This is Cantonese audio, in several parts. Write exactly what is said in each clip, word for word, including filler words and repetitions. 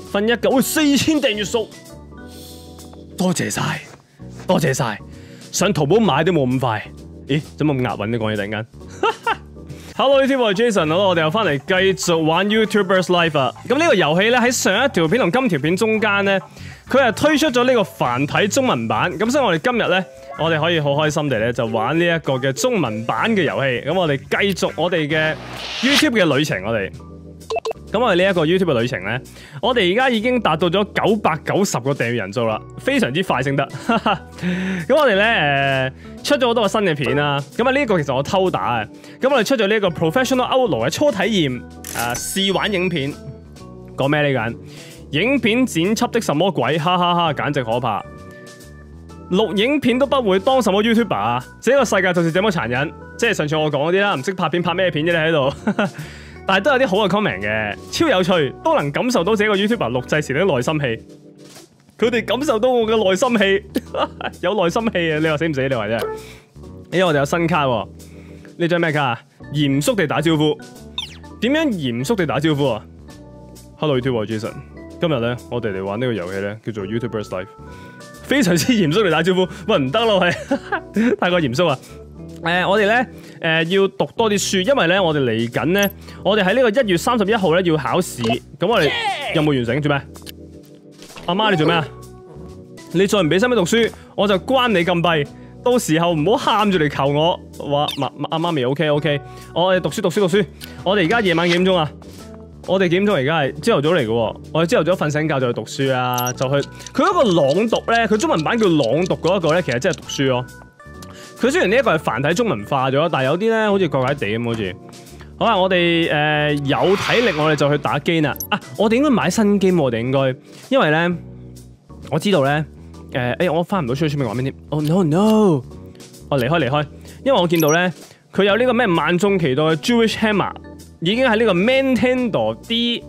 瞓一覺，喂四千訂閱數，多謝晒，多謝晒。上淘寶買都冇咁快，咦？怎麼咁押韻呢？講嘢突然間。Hello YouTube，我係 Jason， 好啦，我哋又翻嚟繼續玩 YouTubers Life 啊。咁呢個遊戲咧喺上一條片同今條片中間咧，佢係推出咗呢個繁體中文版。咁所以我哋今日咧，我哋可以好開心地咧就玩呢一個嘅中文版嘅遊戲。咁我哋繼續我哋嘅 YouTube 嘅旅程，我哋。咁我哋呢一個 YouTube 嘅旅程咧，我哋而家已經達到咗九百九十個訂閱人數啦，非常之快升得。咁我哋咧誒出咗好多個新嘅片啦。咁啊呢個其實我偷打啊。咁我哋出咗呢一個 Professional Outlaw 嘅初體驗誒試玩影片，講咩呢個人？影片剪輯的什麼鬼？哈哈哈，簡直可怕！錄影片都不會當什麼 YouTuber 啊！這個世界就是這麼殘忍。即係上次我講嗰啲啦，唔識拍片拍咩片啫？你喺度。但係都有啲好嘅 comment 嘅，超有趣，都能感受到這個 YouTuber 錄製時嘅內心戲。佢哋感受到我嘅內心戲，有內心戲啊！你話死唔死？你話啫？因為我哋有新卡喎，呢張咩卡啊？嚴肅地打招呼，點樣嚴肅地打招呼啊 ？Hello YouTube，我係 Jason， 今日咧我哋嚟玩呢個遊戲咧，叫做 YouTubers Life， 非常之嚴肅地打招呼。喂，唔得咯，係太過嚴肅啊！誒、呃，我哋咧誒要讀多啲書，因為咧我哋嚟緊咧，我哋喺呢個一月三十一號咧要考試，咁我哋任務完成做咩？阿媽你做咩啊？你再唔俾心機讀書，我就關你禁閉，到時候唔好喊住嚟求我。話媽阿媽咪 OK OK， 我哋讀書讀書讀書。我哋而家夜晚幾點鐘啊？我哋幾點鐘而家係朝頭早嚟嘅，我哋朝頭早瞓醒覺就去讀書啊，就去佢嗰個朗讀咧，佢中文版叫朗讀嗰一個咧，其實真係讀書咯。佢雖然呢一個係繁體中文化咗，但係有啲咧好似怪怪地咁，好似好啦。我哋誒、呃、有體力，我哋就去打機啦。啊，我哋應該買新機，我哋應該，因為咧我知道咧誒，哎、呃、呀，我翻唔到出去出面話咩添？哦 no no， 我離開離開，因為我見到咧佢有呢個咩萬眾期待嘅 Jewish Hammer 已經喺呢個 Nintendo D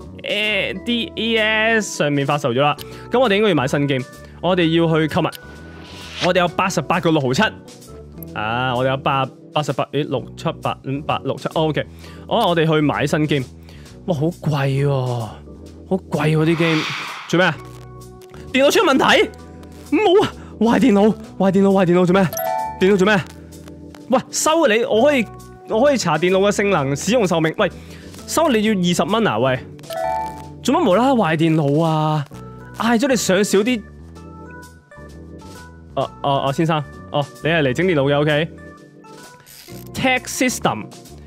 D E S 上面發售咗啦。咁我哋應該要買新機，我哋要去購物。我哋有八十八個六毫七。啊！我哋有八八十八，咦六七八五八六七 ，OK。好，我哋去買新 game。哇，好貴喎，好貴喎啲 game。做咩啊？電腦出問題？冇啊！壞電腦，壞電腦，壞電腦做咩？電腦做咩？喂，收你！我可以我可以查電腦嘅性能、使用壽命。喂，收你要二十蚊啊！喂，做乜無啦啦壞電腦啊？嗌咗你上少啲。哦哦哦，先生。哦，你係嚟整電腦嘅 ，OK？Tech System，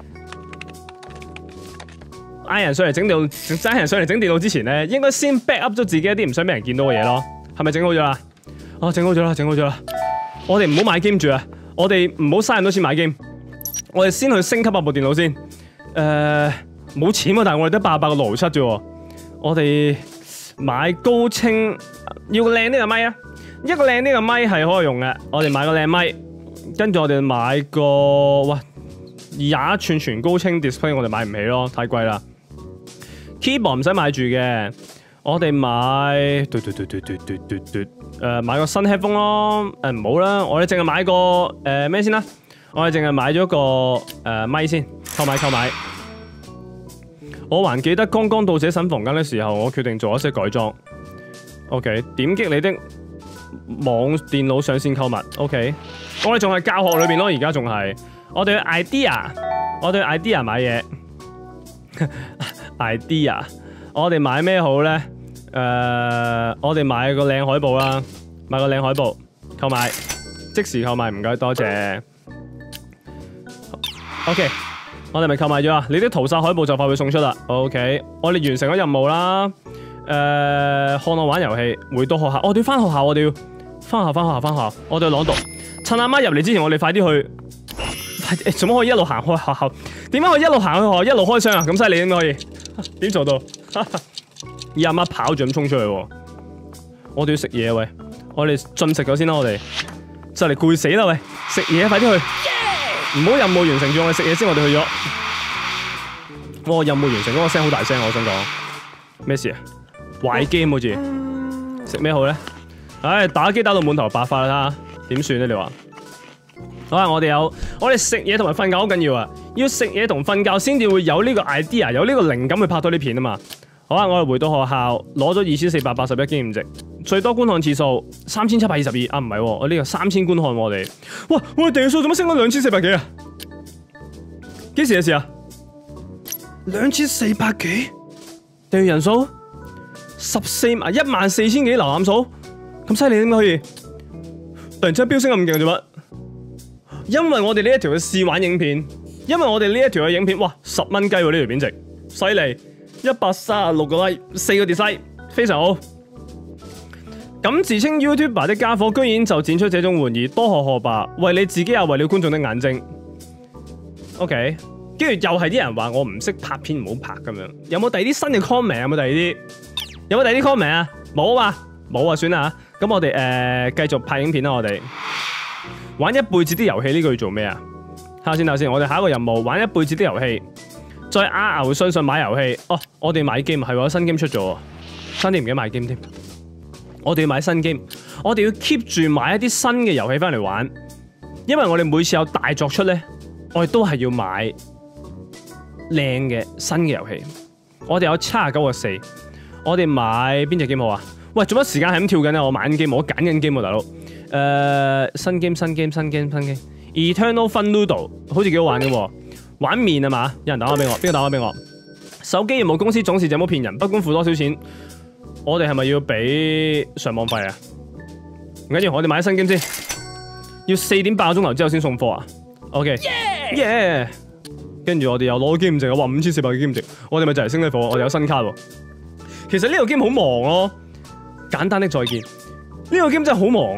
嗌人上嚟整電腦，嗌人上嚟整電腦之前咧，應該先 back up 咗自己一啲唔想俾人見到嘅嘢咯。係咪整好咗啦？哦，整好咗啦，整好咗啦。我哋唔好買 game 住啊！我哋唔好嘥咁多錢買 game。我哋先去升級下部電腦先。誒、呃，冇錢喎，但係我哋得八百個六毫七啫。我哋買高清，要靚呢個咪啊！一個靚呢個咪係可以用嘅，我哋買個靚咪，跟住我哋買個哇廿一寸全高清 display， 我哋買唔起咯，太貴啦。keyboard 唔使買住嘅，我哋買嘟嘟嘟嘟嘟嘟嘟嘟，誒買個新 headphone 咯，誒唔好啦，我哋淨係買個誒咩先啦，我哋淨係買咗個誒咪先，購買購買。我還記得剛剛到這新房間嘅時候，我決定做一些改裝。OK， 點擊你的網電腦上線購物 ，OK， 我哋仲係教學裏邊咯，而家仲係我哋去 idea， 我哋去 idea 買嘢，idea， 我哋買咩好咧？誒、呃，我哋買個靚海報啦，買個靚海報，購買，即時購買，唔該，多謝。OK， 我哋咪購買咗啊！你啲屠殺海報就快會送出啦。OK， 我哋完成咗任務啦。誒、呃，看我玩遊戲，回到學校，我哋要翻學校，我哋要翻學校，翻學校，翻學校，我哋要朗讀。趁阿媽入嚟之前，我哋快啲去。快，做乜可以一路行開學校？點解可以一路行去學校，一路開箱啊？咁犀利點可以？點做到？而阿媽跑住咁衝出去，我哋要食嘢喂，我哋進食咗先啦，我哋就嚟攰死啦喂，食嘢快啲去，唔好任務完成住，我哋食嘢先，我哋去咗。哇，任務完成嗰個聲好大聲，我想講咩事啊？壞 game 好似食咩好咧？唉，打機打到滿頭白髮啦，點算咧？你話好啊！我哋有我哋食嘢同埋瞓覺好緊要啊！要食嘢同瞓覺先至會有呢個 idea， 有呢個靈感去拍到啲片啊嘛！ 好啊，我哋回到學校，攞咗二千四百八十一經驗值，最多觀看次數三千七百二十二啊，唔係，我呢個三千觀看我哋。哇，我哋訂閱數做乜升咗兩千四百幾啊？幾時嘅事啊？兩千四百幾訂閱人數十四萬一萬四千幾瀏覽數，咁犀利點解可以？突然之間飆升咁勁做乜？因為我哋呢一條嘅試玩影片，因為我哋呢一條嘅影片，哇，十蚊雞喎呢條片值，犀利！一百三十六個 like， 四個 dislike， 非常好。咁自稱 YouTuber 的家伙，居然就展出這種玩意，多學學吧，為你自己也為了觀眾的眼睛。OK， 跟住又係啲人話我唔識拍片，唔好拍咁樣。有冇第二啲新嘅 comment？ 有冇第二啲？有冇第二啲 comment 啊？冇啊嘛，冇啊，算啦嚇。咁我哋誒、呃、繼續拍影片啦，我哋玩一輩子啲遊戲呢個要做咩啊？睇下先，睇下先。我哋下一個任務玩一輩子啲遊戲。再阿牛信信買遊戲哦，我哋買 game 係喎，新 game 出咗，新啲唔記得買 game 添。我哋要買新 game，我哋要 keep 住買一啲新嘅遊戲翻嚟玩，因為我哋每次有大作出咧，我哋都係要買靚嘅新嘅遊戲。我哋有七十九個四，我哋買邊隻 game 好啊？喂，做乜時間係咁跳緊啊？我買緊 game，我揀緊 game 喎，大佬。誒、呃，新 game 新 game 新 game 新 game，Eternal Fun Noodle 好似幾好玩嘅喎。玩麵啊嘛，有人打電話俾我，邊個打電話俾我？手機業務公司總是這麼騙人，不管付多少錢，我哋係咪要俾上網費啊？唔緊要，我哋買新 game 先，要四點八個鐘頭之後先送貨啊 ？OK，耶！跟住我哋又攞 game 值，我話五千四百嘅 game 值，我哋咪就嚟升呢貨，我哋有新卡喎。其實呢個 game 好忙咯，簡單的再見，呢、這個 game 真係好忙，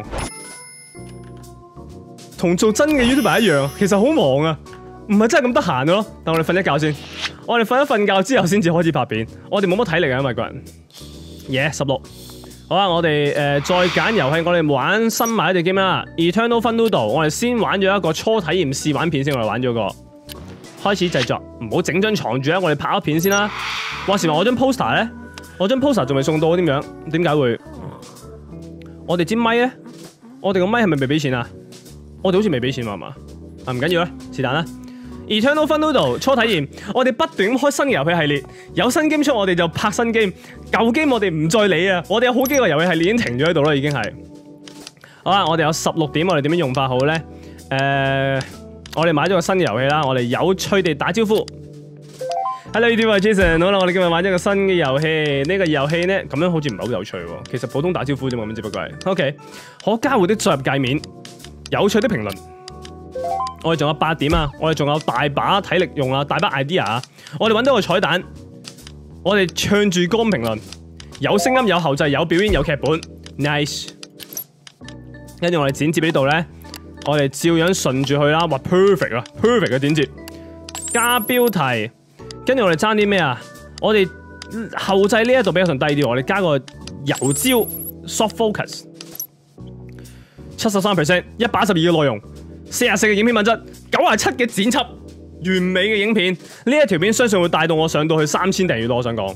同做真嘅 YouTuber 一樣，其實好忙啊。唔係真係咁得閒咯，等我哋瞓一覺先。我哋瞓一瞓覺之後先至開始拍片。我哋冇乜體力啊，因為個人。耶，十六。好啦，我哋誒、呃、再揀遊戲，我哋玩新買一隻 game 啦。Eternal Fun Noodle，我哋先玩咗一個初體驗試玩片先，我哋玩咗個。開始製作，唔好整張床住啊！我哋拍咗片先啦。話時話我張 poster 咧，我張 poster 仲未送到，點樣？點解會？我哋支咪咧，我哋個咪係咪未俾錢啊？我哋好似未俾錢嘛，係嘛？啊，唔緊要啦，是但啦。Eternal Fun Noodle 初體驗，我哋不斷咁開新嘅遊戲系列，有新 game 出我哋就拍新 game，舊 game 我哋唔再理啊！我哋有好幾個遊戲系列已經停咗喺度啦，已經係。好啦，我哋有十六點，我哋點樣用法好咧？誒、呃，我哋買咗個新嘅遊戲啦，我哋有趣地打招呼。Hello， 呢位 Jason， 好啦，我哋今日玩咗個新嘅遊戲，呢、這個遊戲咧咁樣好似唔係好有趣喎，其實普通打招呼啫嘛，咁只不過係。OK， 可加會的進入界面，有趣的評論。我哋仲有八點啊！我哋仲有大把體力用啊，大把 idea 啊！我哋揾到個彩蛋，我哋唱住歌評論，有聲音、有後製、有表演、有劇本 ，nice。跟住我哋剪接呢度咧，我哋照樣順住去啦，話 perfect 啊 ，perfect 嘅剪接。加標題，跟住我哋爭啲咩啊？我哋後製呢一度比較上低啲，我哋加個油焦 soft focus， 七十三 percent， 一百一十二嘅內容。四十四嘅影片品質，九十七嘅剪輯，完美嘅影片。呢一條片相信會帶到我上到去三千訂閱多，我想講。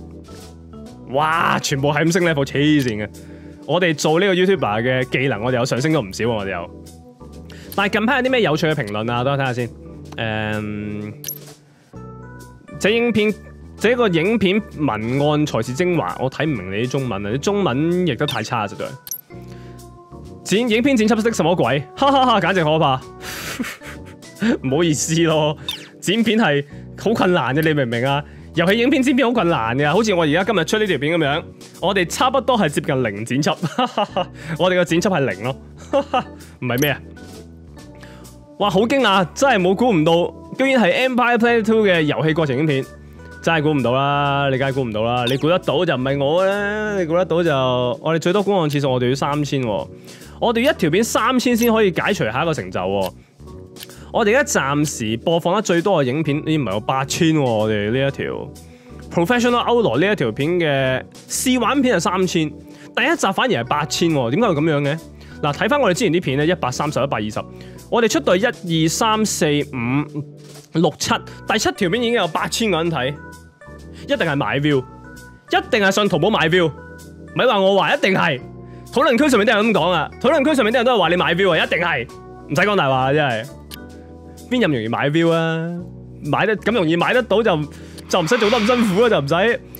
哇！全部係咁升 level， 黐線嘅。我哋做呢個 YouTuber 嘅技能，我哋有上升咗唔少，我哋有。但係近排有啲咩有趣嘅評論啊？等我睇下先。誒、嗯，這影片，這個影片文案才是精華。我睇唔明你啲中文啊，啲中文譯得太差，實在。剪影片剪輯的什麼鬼？哈哈哈，簡直可怕！唔好意思咯，剪片係好困難嘅，你明唔明啊？遊戲影片剪片好困難嘅，好似我而家今日出呢條片咁樣，我哋差不多係接近零剪輯，我哋嘅剪輯係零咯，唔係咩啊？哇，好驚訝，真係冇估唔到，居然係 Empire Planet Two 嘅遊戲過程影片，真係估唔到啦！你梗係估唔到啦，你估得到就唔係我啦，你估得到就我哋最多觀看次數我哋要三千。我哋一條片三千先可以解除下一個成就喎。我哋而家暫時播放得最多嘅影片，呢唔係有八千喎。我哋呢一條 Professional Outlaw 呢一條片嘅試玩片係三千，第一集反而係八千喎。點解會咁樣嘅？嗱，睇翻我哋之前啲片咧，一百三十、一百二十，我哋出到一二三四五六七，第七條片已經有八千個人睇，一定係買 view，一定係上淘寶買 view，咪話我話一定係。討論區上面啲人咁講啊，討論區上面啲人都係話你買 view 啊，一定係，唔使講大話真係，邊咁容易買 view 啊？買得咁容易買得到就就唔使做得咁辛苦啊，就唔使。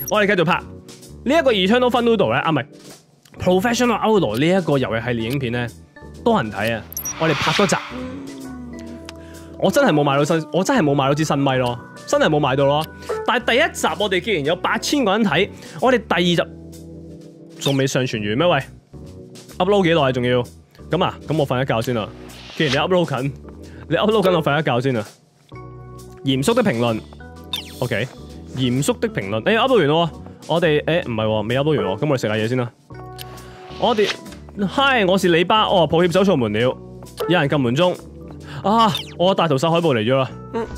我哋繼續拍呢一個 Eternal Fun Noodle 咧，啊唔係 Professional Outlaw 呢一個遊戲系列影片咧，多人睇啊！我哋拍多集，我真係冇買到新，我真係冇買到支新咪咯，真係冇買到咯。但係第一集我哋既然有八千個人睇，我哋第二集仲未上傳完咩？喂 ，upload 幾耐仲要？咁啊，咁我瞓一覺先啦。既然你 upload 緊，你 upload 緊，我瞓一覺先啦。嚴肅的評論 ，OK， 嚴肅的評論，誒 upload 完咯，我哋誒唔係，未 upload 完喎，咁我哋食下嘢先啦。我哋 Hi， 我是李巴，哦，抱歉走錯門了，有人撳門鐘，啊，我大屠殺海報嚟咗啦，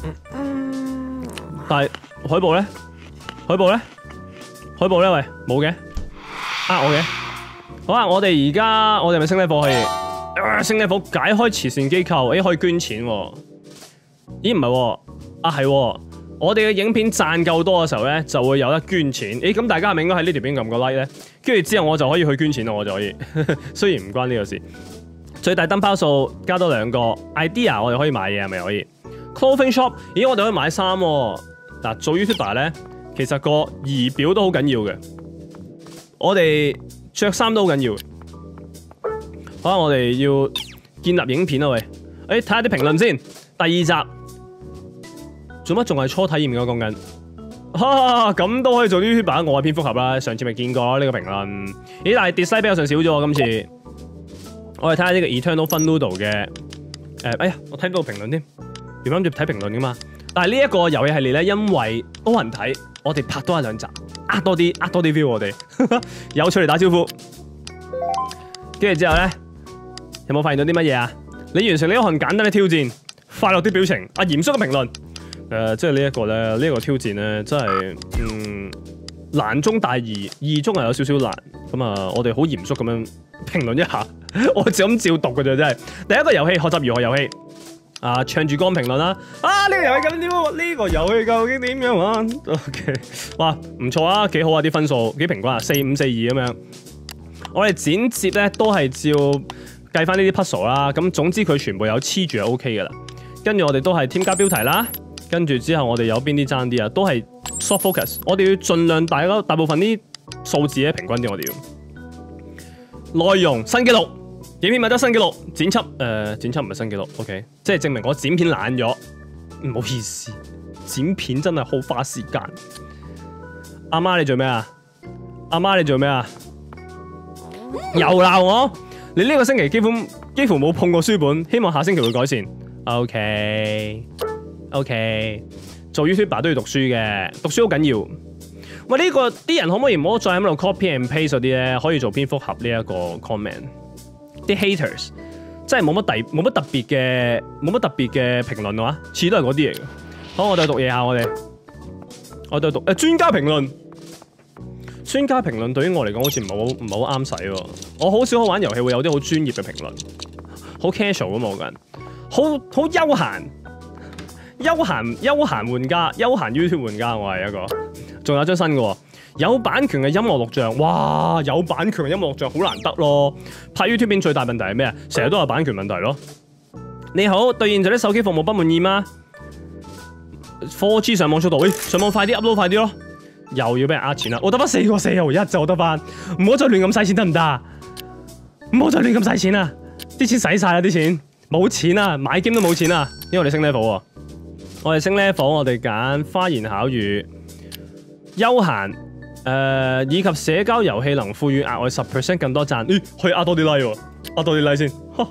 但係海報咧，海報咧，海報咧，喂，冇嘅，呃我嘅，好啊，我哋而家我哋咪升呢課可以，呃、升呢課解開慈善機構，誒可以捐錢喎，咦唔係喎，啊係喎。我哋嘅影片賺夠多嘅時候咧，就會有得捐錢。誒，咁大家係咪應該喺呢條片撳個 like 咧？跟住之後我就可以去捐錢咯，我就可以。雖然唔關呢個事。最大燈泡數加多兩個 idea， 我哋可以買嘢係咪可以 ？Clothing shop， 咦，我哋可以買衫喎。嗱，做 YouTuber 咧，其實個儀表都好緊要嘅。我哋着衫都好緊要。好啦，我哋要建立影片啊喂。誒，睇下啲評論先。第二集。做乜仲係初體驗嘅講緊？哈咁都可以做 YouTuber， 我係蝙蝠俠啦。上次咪見過呢、這個評論。咦，但係 dislike 比較上少咗喎。今次我哋睇下呢個 Eternal Fun Noodle 嘅誒、呃，哎呀，我睇唔到評論添。原本諗住睇評論噶嘛。但係呢一個遊戲系列咧，因為多人睇，我哋拍多一兩集，呃多啲，呃多啲 view 我哋。有趣嚟打招呼。跟住之後咧，有冇發現到啲乜嘢啊？你完成呢一項簡單嘅挑戰，快樂啲表情，啊嚴肅嘅評論。誒、呃，即係呢一個咧，呢、這個挑戰咧，真係嗯難中大易，易中係有少少難。咁啊，我哋好嚴肅咁樣評論一下，我就咁照讀嘅啫，真係。第一個遊戲學習如何遊戲啊，唱住歌評論啦。啊，呢、這個遊戲究竟點？呢、這個遊戲究竟點樣玩 ？OK， 哇，唔錯啊，幾好啊，啲分數幾平均啊，四五四二咁樣。我哋剪接咧都係照計翻呢啲 puzzle 啦。咁總之佢全部有黐住就 OK 嘅啦。跟住我哋都係添加標題啦。跟住之後，我哋有邊啲爭啲啊？都係 soft focus。我哋要盡量大家大部分啲數字咧平均啲，我哋要內容新紀錄，影片咪得新紀錄，剪輯誒、呃、剪輯唔係新紀錄 ，OK， 即係證明我剪片懶咗，唔好意思，剪片真係好花時間。阿媽你做咩啊？阿媽你做咩啊？又鬧我？你呢個星期幾乎幾乎冇碰過書本，希望下星期會改善。OK。OK， 做 YouTuber 都要讀書嘅，讀書好緊要。喂，呢、這個啲人可唔可以唔好再喺度 copy and paste 嗰啲咧？可以做蝙蝠俠呢一個 comment。啲 haters 真係冇乜特冇乜特別嘅冇乜特別嘅評論嘅話，次都係嗰啲嚟嘅。好，我哋讀嘢下我哋，我哋讀誒專家評論。專家評論對於我嚟講好似唔係好唔係好啱使喎。我好少可玩遊戲會有啲好專業嘅評論，好 casual 咁我個人，好好休閒。休閒休閒玩家，休閒 YouTube 玩家，我係一個。仲有張新嘅，有版權嘅音樂錄像，哇！有版權嘅音樂錄像好難得咯。拍 YouTube 片最大問題係咩啊？成日都有版權問題咯。你好，對現在啲手機服務不滿意嗎 ？四 G 上網速度，喂、哎，上網快啲 upload 快啲咯。又要俾人呃錢啦，我得翻四個四毫一就得翻，唔好再亂咁使錢得唔得？唔好再亂咁使錢啊！啲錢使晒啦，啲錢冇錢啊，買 game 都冇錢啊，因為我哋升 level 喎。我哋升 level，我哋揀花言巧語、休閒誒、呃、以及社交遊戲能賦予額外十 percent 更多讚。咦，可以呃多啲 like 喎，呃多啲 like 先。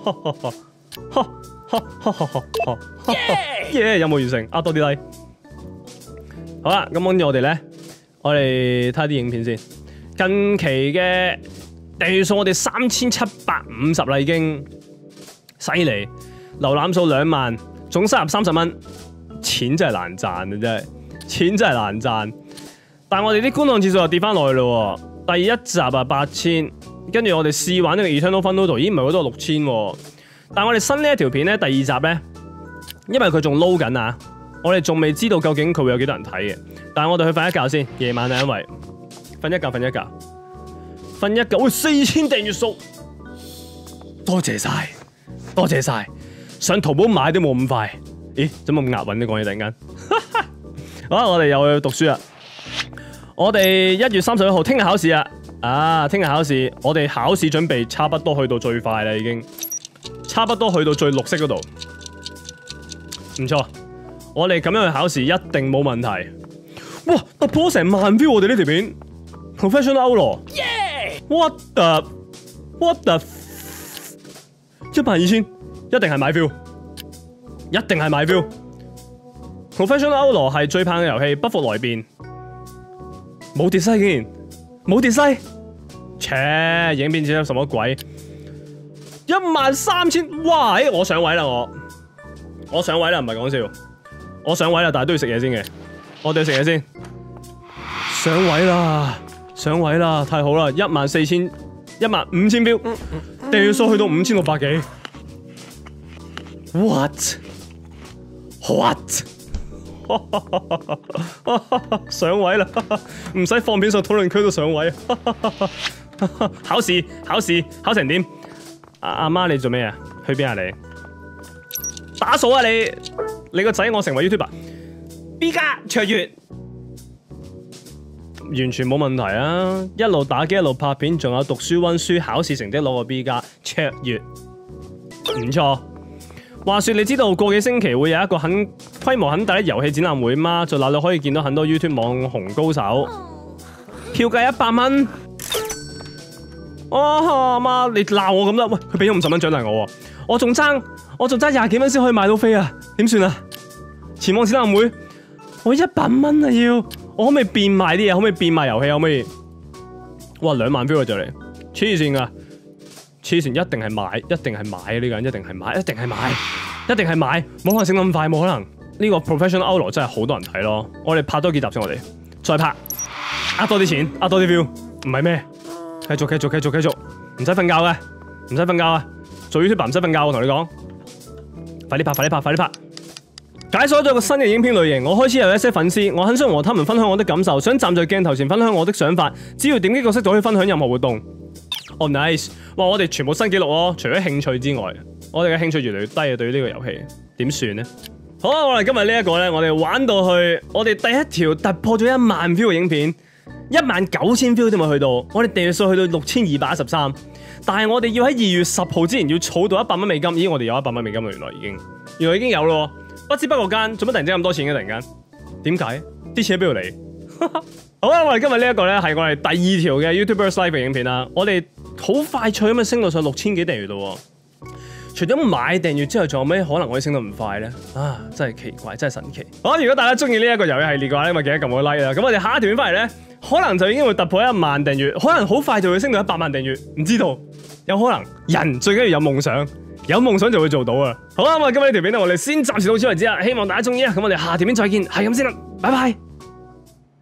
耶！ yeah! 有冇完成？呃多啲 like。好啦，咁跟住我哋咧，我哋睇下啲影片先。近期嘅訂閱數我哋三千七百五十啦，已經犀利。瀏覽數兩萬，總收入三十蚊。錢真係難賺啊！真係錢真係難賺，但係我哋啲觀看次數又跌翻落去咯。第一集啊八千，跟住我哋試玩呢個 Eternal Fun Noodle，咦唔係好多六千，但係我哋新呢一條片咧第二集咧，因為佢仲撈緊啊，我哋仲未知道究竟佢會有幾多人睇嘅。但係我哋去瞓一覺先，夜晚啊，因為瞓一覺瞓一覺瞓一覺，喂四千訂閱數，多謝晒多謝晒，上淘寶買都冇咁快。咦，怎麼咁押韻呢？講嘢突然間，好啦，我哋又去讀書啦。 我哋一月三十一號，聽日考試啊！啊，聽日考試，我哋考試準備差不多去到最快啦，已經差不多去到最綠色嗰度，唔錯。我哋咁樣去考試一定冇問題。哇！突破成萬 view， 我哋呢條片 Professional Outlaw，What the What the 一萬二千，一定係買 view， 一定係買 view。Professional Outlaw 係最棒嘅遊戲，不服來辯。冇跌西竟然，冇跌西，切影片剪咗什麼鬼？一萬三千，哇！欸、我上位啦我，我上位啦唔係講笑，我上位啦，但係都要食嘢先嘅，我哋要食嘢先。上位啦，上位啦，太好啦！一萬四千，一萬五千標，訂閱數去到五千六百幾。What？What？ 上位啦，唔使放片上討論區都上位。考試考試考成點？阿阿媽你做咩啊？去邊啊你？打掃啊你！你個仔我成為 YouTuber，B 加卓越，完全冇問題啊！一路打機一路拍片，仲有讀書溫書，考試成績攞個 B 加，卓越，唔錯。話說你知道過幾星期會有一個很規模很大嘅遊戲展覽會嗎？在那裏可以見到很多 YouTube 網紅高手，票價一百蚊。哦，媽，你鬧我咁啦？喂，佢俾咗五十蚊獎勵我，我仲爭，我仲爭廿幾蚊先可以買到飛啊？點算啊？前往展覽會，我一百蚊啊要，我可唔可以變賣啲嘢？可唔可以變賣遊戲？可唔可以？哇，兩萬飛啊就嚟，黐線噶！黐線，一定係買，一定係買啊！呢個人一定係買，一定係買，一定係買，冇可能升咁快，冇可能。呢個 Professional Outlaw 真係好多人睇咯。我哋拍多幾集先，我哋再拍，呃多啲錢，呃多啲 view， 唔係咩？繼續繼續繼續繼續，唔使瞓覺嘅，唔使瞓覺啊！做 YouTuber 唔使瞓覺，我同你講，快啲拍，快啲拍，快啲拍！解鎖咗個新嘅影片類型，我開始有一些粉絲，我很想和他們分享我的感受，想站在鏡頭前分享我的想法。只要點擊角色就可以分享任何活動。Oh nice！ 哇，我哋全部新紀錄咯，除咗興趣之外，我哋嘅興趣越嚟越低啊！對於呢個遊戲，點算呢？好啦，我哋今日呢一個咧，我哋玩到去，我哋第一條突破咗一萬 view 嘅影片，一萬九千 view 都冇去到，我哋訂閱數去到六千二百一十三，但係我哋要喺二月十號之前要儲到一百蚊美金，咦？我哋有一百蚊美金啦，原來已經，原來已經有咯，不知不覺間，做乜突然之間咁多錢嘅？突然間，點解？啲錢喺邊度嚟？好啦，我哋今日呢一個咧係我哋第二條嘅 YouTuber Live 嘅影片啦，我哋好快脆咁樣升到上六千幾訂閱咯。除咗買訂閱之後，仲有咩可能可以升到咁快咧？啊，真係奇怪，真係神奇。好，如果大家中意呢一個遊戲系列嘅話咧，咪記得撳個 like 啦。咁我哋下一條片翻嚟咧，可能就已經會突破一萬訂閱，可能好快就會升到一百萬訂閱，唔知道，有可能。人最緊要有夢想，有夢想就會做到啊！好啦，咁啊，今日呢條片咧，我哋先暫時到此為止啦。希望大家中意啊！咁我哋下條片再見，係咁先啦，拜拜。